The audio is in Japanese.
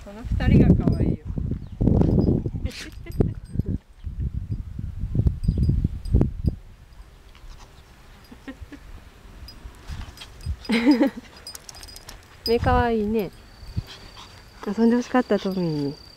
この二人が可愛いよ。 目かわいいね。遊んでほしかったトミーに。